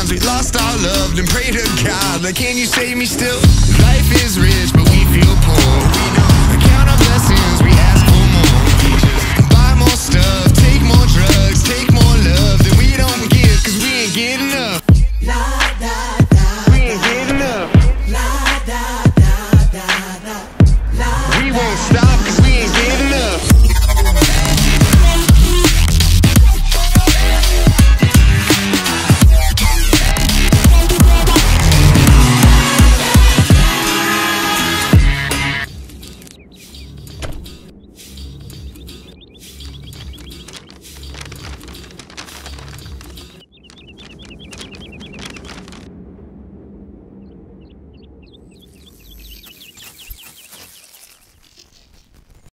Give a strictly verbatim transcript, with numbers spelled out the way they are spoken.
times we lost our love, then pray to God, like, can you save me still? Life is rich, but we feel poor. We don't count our blessings, we ask for more. We just buy more stuff, take more drugs, take more love than we don't give, cause we ain't getting enough. La da da. We ain't getting enough. La da da da da. La. We won't stop.